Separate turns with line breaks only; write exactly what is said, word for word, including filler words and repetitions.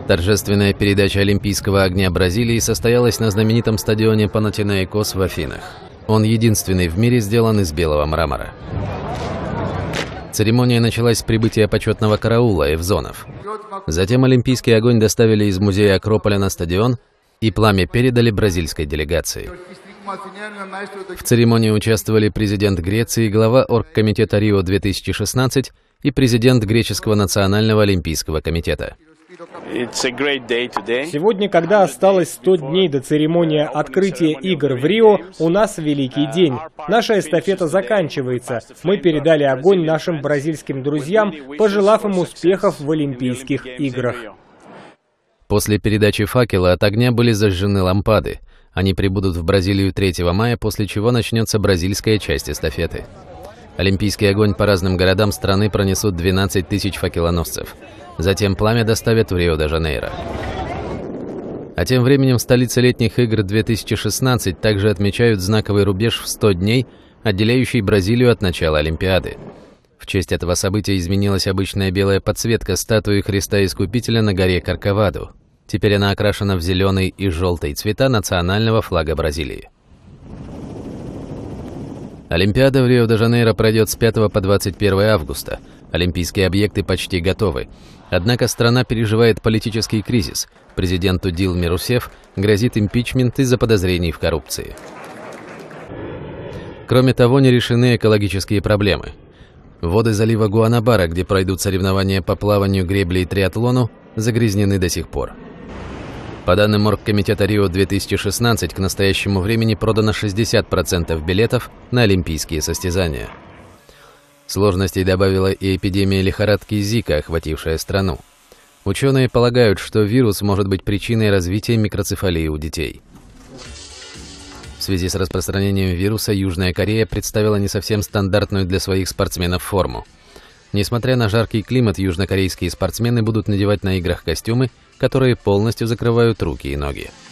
Торжественная передача Олимпийского огня Бразилии состоялась на знаменитом стадионе Панатинаикос в Афинах. Он единственный в мире сделан из белого мрамора. Церемония началась с прибытия почетного караула эвзонов. Затем Олимпийский огонь доставили из музея Акрополя на стадион, и пламя передали бразильской делегации. В церемонии участвовали президент Греции, глава Оргкомитета Рио две тысячи шестнадцать и президент Греческого национального олимпийского комитета.
Сегодня, когда осталось сто дней до церемонии открытия игр в Рио, у нас великий день. Наша эстафета заканчивается. Мы передали огонь нашим бразильским друзьям, пожелав им успехов в Олимпийских играх.
После передачи факела от огня были зажжены лампады. Они прибудут в Бразилию третьего мая, после чего начнется бразильская часть эстафеты. Олимпийский огонь по разным городам страны пронесут двенадцать тысяч факелоносцев. Затем пламя доставят в Рио-де-Жанейро. А тем временем в столице летних игр две тысячи шестнадцать также отмечают знаковый рубеж в сто дней, отделяющий Бразилию от начала Олимпиады. В честь этого события изменилась обычная белая подсветка статуи Христа Искупителя на горе Корковаду. Теперь она окрашена в зеленый и желтый цвета национального флага Бразилии. Олимпиада в Рио-де-Жанейро пройдет с пятого по двадцать первое августа. Олимпийские объекты почти готовы. Однако страна переживает политический кризис. Президенту Дилме Русефф грозит импичмент из-за подозрений в коррупции. Кроме того, не решены экологические проблемы. Воды залива Гуанабара, где пройдут соревнования по плаванию, гребле и триатлону, загрязнены до сих пор. По данным Оргкомитета Рио две тысячи шестнадцать, к настоящему времени продано шестьдесят процентов билетов на олимпийские состязания. Сложностей добавила и эпидемия лихорадки Зика, охватившая страну. Ученые полагают, что вирус может быть причиной развития микроцефалии у детей. В связи с распространением вируса Южная Корея представила не совсем стандартную для своих спортсменов форму. Несмотря на жаркий климат, южнокорейские спортсмены будут надевать на играх костюмы, которые полностью закрывают руки и ноги.